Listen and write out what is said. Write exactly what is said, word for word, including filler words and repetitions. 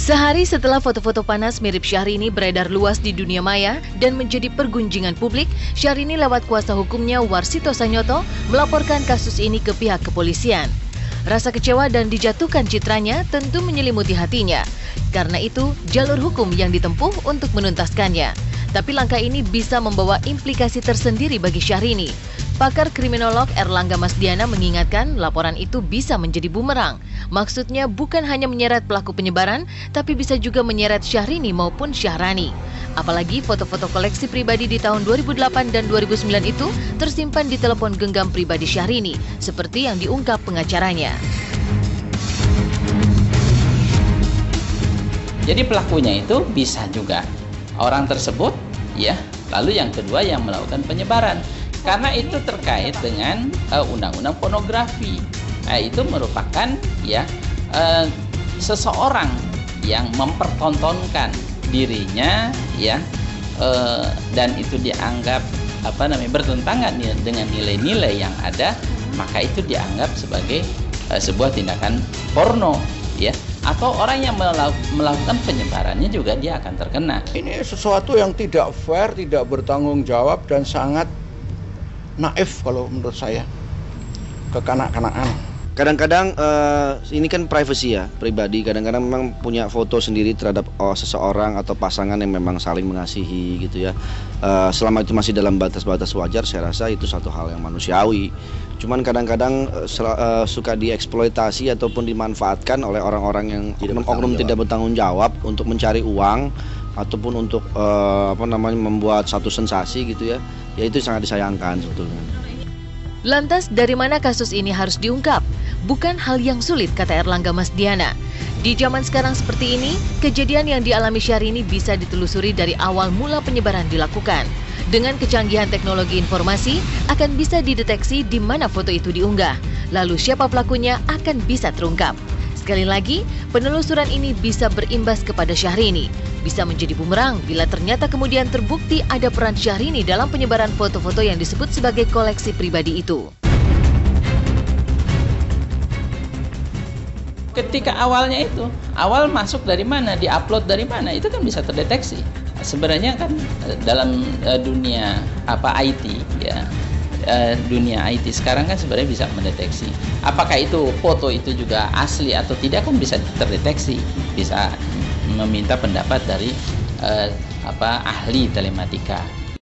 Sehari setelah foto-foto panas mirip Syahrini beredar luas di dunia maya dan menjadi pergunjingan publik, Syahrini lewat kuasa hukumnya Warsito Sanyoto melaporkan kasus ini ke pihak kepolisian. Rasa kecewa dan dijatuhkan citranya tentu menyelimuti hatinya. Karena itu, jalur hukum yang ditempuh untuk menuntaskannya. Tapi langkah ini bisa membawa implikasi tersendiri bagi Syahrini. Pakar kriminolog Erlangga Masdiana mengingatkan laporan itu bisa menjadi bumerang. Maksudnya bukan hanya menyeret pelaku penyebaran, tapi bisa juga menyeret Syahrini maupun Syahrani. Apalagi foto-foto koleksi pribadi di tahun dua ribu delapan dan dua ribu sembilan itu tersimpan di telepon genggam pribadi Syahrini, seperti yang diungkap pengacaranya. Jadi pelakunya itu bisa juga orang tersebut, ya. Lalu yang kedua yang melakukan penyebaran. Karena itu terkait dengan uh, undang-undang pornografi. Nah, itu merupakan ya uh, seseorang yang mempertontonkan dirinya ya uh, dan itu dianggap apa namanya bertentangan dengan nilai-nilai yang ada, maka itu dianggap sebagai uh, sebuah tindakan porno ya. Atau orang yang melakukan penyebarannya juga dia akan terkena. Ini sesuatu yang tidak fair, tidak bertanggung jawab dan sangat naif kalau menurut saya, kekanak-kanakan. Kadang-kadang uh, ini kan privacy ya, pribadi. Kadang-kadang memang punya foto sendiri terhadap oh, seseorang atau pasangan yang memang saling mengasihi gitu ya. Uh, selama itu masih dalam batas-batas wajar, saya rasa itu satu hal yang manusiawi. Cuman kadang-kadang uh, uh, suka dieksploitasi ataupun dimanfaatkan oleh orang-orang yang oknum tidak bertanggung jawab untuk mencari uang ataupun untuk uh, apa namanya membuat satu sensasi gitu ya. Ya itu sangat disayangkan sebetulnya. Lantas dari mana kasus ini harus diungkap? Bukan hal yang sulit, kata Erlangga Masdiana. Di zaman sekarang seperti ini, kejadian yang dialami Syahrini bisa ditelusuri dari awal mula penyebaran dilakukan. Dengan kecanggihan teknologi informasi, akan bisa dideteksi di mana foto itu diunggah. Lalu siapa pelakunya akan bisa terungkap. Sekali lagi, penelusuran ini bisa berimbas kepada Syahrini. Bisa menjadi bumerang bila ternyata kemudian terbukti ada peran Syahrini dalam penyebaran foto-foto yang disebut sebagai koleksi pribadi itu. Ketika awalnya itu, awal masuk dari mana, diupload dari mana, itu kan bisa terdeteksi. Sebenarnya kan dalam dunia apa I T ya, dunia I T sekarang kan sebenarnya bisa mendeteksi apakah itu foto itu juga asli atau tidak, kan bisa terdeteksi, bisa meminta pendapat dari eh, apa ahli telematika.